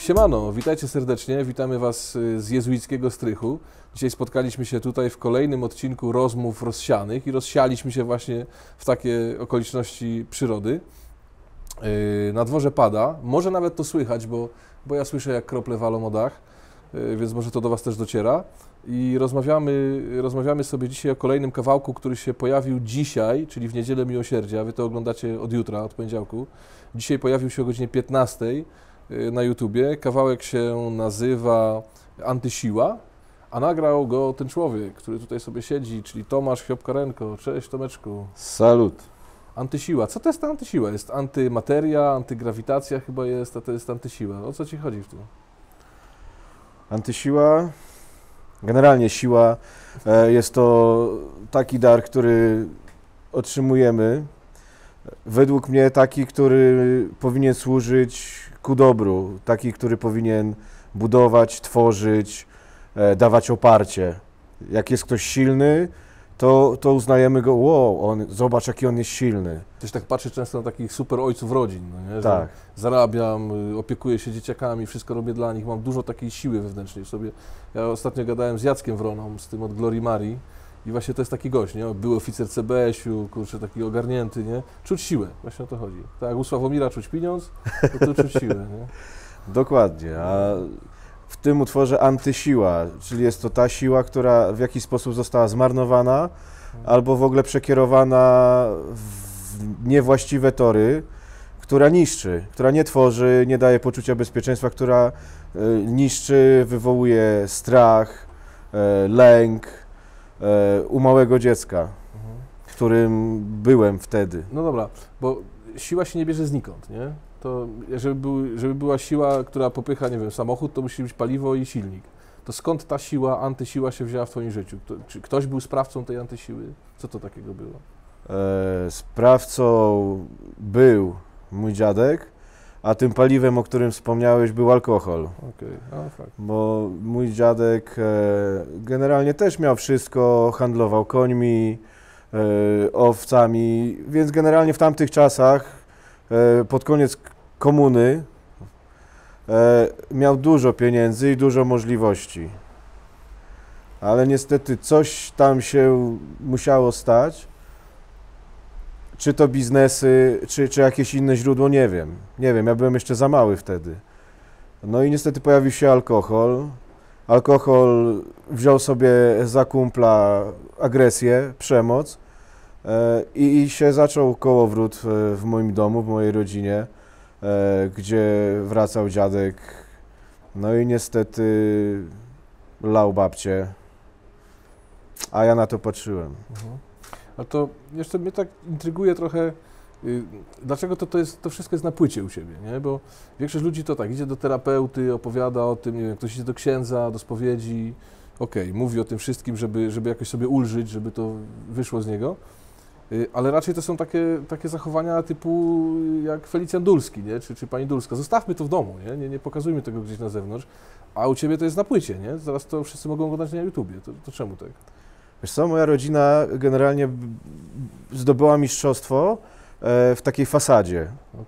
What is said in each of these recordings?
Siemano, witajcie serdecznie, witamy Was z jezuickiego strychu. Dzisiaj spotkaliśmy się tutaj w kolejnym odcinku rozmów rozsianych i rozsialiśmy się właśnie w takie okoliczności przyrody. Na dworze pada, może nawet to słychać, bo ja słyszę, jak krople walą o dach, więc może to do Was też dociera. I rozmawiamy sobie dzisiaj o kolejnym kawałku, który się pojawił dzisiaj, czyli w Niedzielę Miłosierdzia. Wy to oglądacie od jutra, od poniedziałku. Dzisiaj pojawił się o godzinie 15 na YouTubie. Kawałek się nazywa Antysiła, a nagrał go ten człowiek, który tutaj sobie siedzi, czyli Tomasz Chwiop-Karenko. Cześć, Tomeczku. Salut. Antysiła. Co to jest ta antysiła? Jest antymateria, antygrawitacja chyba jest, a to jest antysiła. O co Ci chodzi w tym? Antysiła, generalnie siła, jest to taki dar, który otrzymujemy. Według mnie taki, który powinien służyć ku dobru, taki, który powinien budować, tworzyć, dawać oparcie. Jak jest ktoś silny, to uznajemy go, wow, zobacz, jaki on jest silny. Też tak patrzę często na takich super ojców rodzin, no nie? Że Tak. Zarabiam, opiekuję się dzieciakami, wszystko robię dla nich, mam dużo takiej siły wewnętrznej w sobie. Ja ostatnio gadałem z Jackiem Wroną, z tym od Glorii Marii i właśnie to jest taki gość, nie? Był oficer CBŚ-u, kurczę, taki ogarnięty, nie? Czuć siłę, właśnie o to chodzi. Tak jak u Sławomira czuć pieniądz, to tu czuć siłę, nie? Dokładnie, a w tym utworze antysiła, czyli jest to ta siła, która w jakiś sposób została zmarnowana albo w ogóle przekierowana w niewłaściwe tory, która niszczy, która nie tworzy, nie daje poczucia bezpieczeństwa, która niszczy, wywołuje strach, lęk u małego dziecka, którym byłem wtedy. No dobra, bo siła się nie bierze znikąd, nie? To żeby była siła, która popycha, nie wiem, samochód, to musi być paliwo i silnik. To skąd ta siła, antysiła się wzięła w Twoim życiu? Czy ktoś był sprawcą tej antysiły? Co to takiego było? Sprawcą był mój dziadek, a tym paliwem, o którym wspomniałeś, był alkohol. Okej, fakt. Bo mój dziadek generalnie też miał wszystko, handlował końmi, owcami, więc generalnie w tamtych czasach, pod koniec komuny, miał dużo pieniędzy i dużo możliwości. Ale niestety coś tam się musiało stać. Czy to biznesy, czy jakieś inne źródło, nie wiem. Nie wiem, ja byłem jeszcze za mały wtedy. No i niestety pojawił się alkohol. Alkohol wziął sobie za kumpla agresję, przemoc i się zaczął kołowrót w moim domu, w mojej rodzinie, gdzie wracał dziadek. No i niestety lał babcię, a ja na to patrzyłem. A to jeszcze mnie tak intryguje trochę, dlaczego to wszystko jest na płycie u Ciebie, nie? Bo większość ludzi to tak, idzie do terapeuty, opowiada o tym, nie wiem, ktoś idzie do księdza, do spowiedzi, mówi o tym wszystkim, żeby jakoś sobie ulżyć, żeby to wyszło z niego, ale raczej to są takie zachowania typu jak Felicjan Dulski, nie? Czy pani Dulska. Zostawmy to w domu, nie pokazujmy tego gdzieś na zewnątrz, a u Ciebie to jest na płycie, nie? Zaraz to wszyscy mogą oglądać na YouTubie, to czemu tak? Wiesz co, moja rodzina generalnie zdobyła mistrzostwo w takiej fasadzie,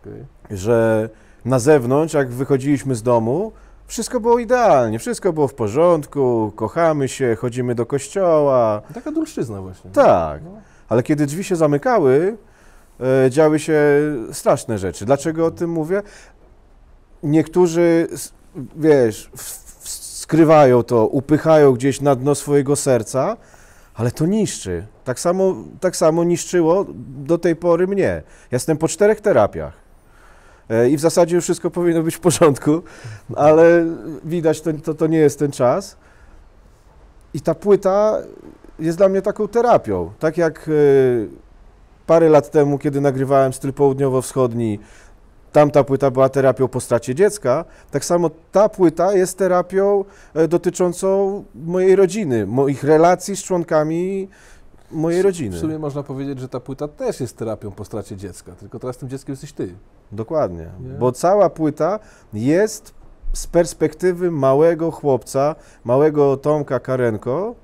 że na zewnątrz, jak wychodziliśmy z domu, wszystko było idealnie, wszystko było w porządku, kochamy się, chodzimy do kościoła. Taka dulszczyzna właśnie. Tak, ale kiedy drzwi się zamykały, działy się straszne rzeczy. Dlaczego o tym mówię? Niektórzy, wiesz, skrywają to, upychają gdzieś na dno swojego serca, ale to niszczy. Tak samo niszczyło do tej pory mnie. Ja jestem po 4 terapiach i w zasadzie już wszystko powinno być w porządku, ale widać, to nie jest ten czas. I ta płyta jest dla mnie taką terapią. Tak jak parę lat temu, kiedy nagrywałem styl południowo-wschodni, tamta płyta była terapią po stracie dziecka, tak samo ta płyta jest terapią dotyczącą mojej rodziny, moich relacji z członkami mojej rodziny. W sumie można powiedzieć, że ta płyta też jest terapią po stracie dziecka, tylko teraz tym dzieckiem jesteś Ty. Dokładnie, Nie? Bo cała płyta jest z perspektywy małego chłopca, małego Tomka Karenko,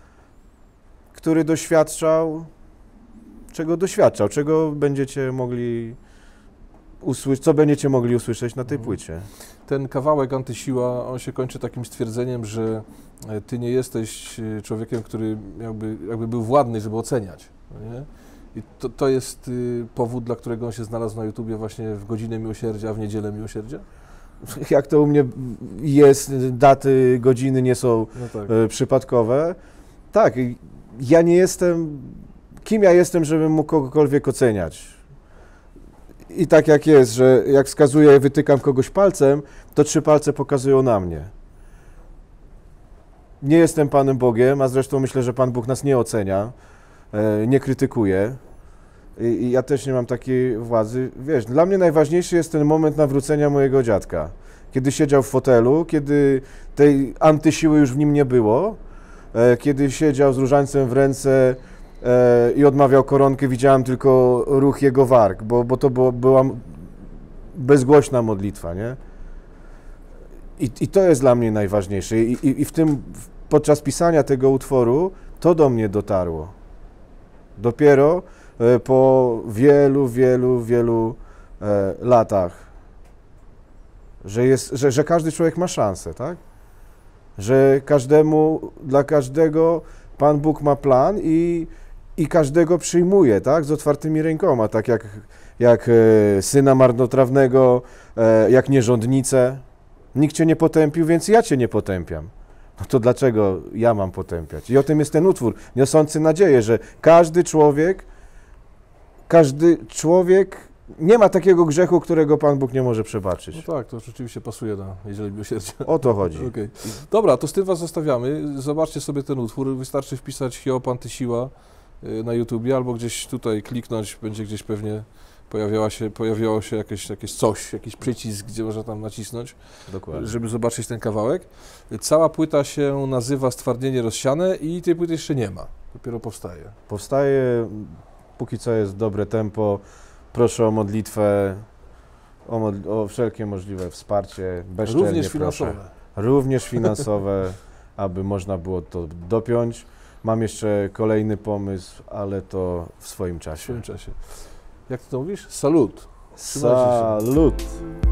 który doświadczał, czego będziecie mogli co będziecie mogli usłyszeć na tej płycie. Ten kawałek Antysiła, on się kończy takim stwierdzeniem, że ty nie jesteś człowiekiem, który jakby był władny, żeby oceniać. No nie? I to jest powód, dla którego on się znalazł na YouTubie właśnie w godzinę miłosierdzia, w niedzielę miłosierdzia? Jak to u mnie jest, daty, godziny nie są No tak. Przypadkowe. Tak, ja nie jestem, kim ja jestem, żebym mógł kogokolwiek oceniać. I tak jak jest, że jak wskazuję, wytykam kogoś palcem, to 3 palce pokazują na mnie. Nie jestem Panem Bogiem, a zresztą myślę, że Pan Bóg nas nie ocenia, nie krytykuje. I ja też nie mam takiej władzy. Wiesz, dla mnie najważniejszy jest ten moment nawrócenia mojego dziadka. Kiedy siedział w fotelu, kiedy tej antysiły już w nim nie było, kiedy siedział z różańcem w ręce i odmawiał koronkę, widziałem tylko ruch jego warg, bo to była bezgłośna modlitwa, nie? I to jest dla mnie najważniejsze. I podczas pisania tego utworu to do mnie dotarło. Dopiero po wielu latach, że każdy człowiek ma szansę, tak? Że dla każdego Pan Bóg ma plan i każdego przyjmuje, tak? Z otwartymi rękoma, tak jak syna marnotrawnego, jak nierządnicę. Nikt cię nie potępił, więc ja cię nie potępiam. No to dlaczego ja mam potępiać? I o tym jest ten utwór, niosący nadzieję, że każdy człowiek nie ma takiego grzechu, którego Pan Bóg nie może przebaczyć. No tak, to rzeczywiście pasuje na niedzielę miłosierdzia. O to chodzi. Okay. Dobra, to z tym was zostawiamy. Zobaczcie sobie ten utwór. Wystarczy wpisać Hiob Antysiła na YouTubie, albo gdzieś tutaj kliknąć, będzie gdzieś pewnie pojawiało się jakieś coś, jakiś przycisk, gdzie można tam nacisnąć, Dokładnie. żeby zobaczyć ten kawałek. Cała płyta się nazywa Stwardnienie rozsiane i tej płyty jeszcze nie ma, dopiero powstaje. Powstaje, póki co jest dobre tempo. Proszę o modlitwę, o wszelkie możliwe wsparcie, bezczelnie Również proszę. finansowe. Również finansowe, aby można było to dopiąć. Mam jeszcze kolejny pomysł, ale to w swoim czasie. W swoim czasie. Jak ty to mówisz? Salut. Trzymajcie się. Salut!